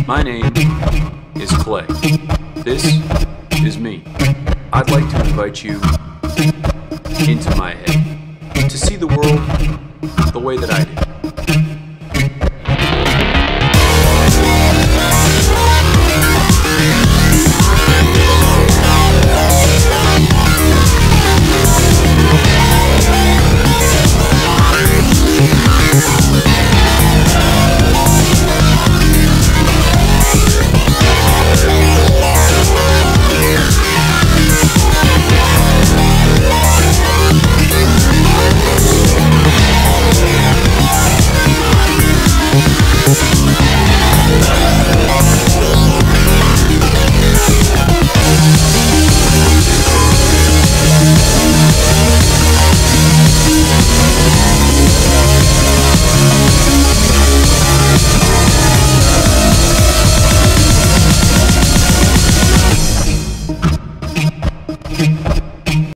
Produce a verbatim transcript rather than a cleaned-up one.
My name is Clay. This is me. I'd like to invite you into my head to see the world the way that I do.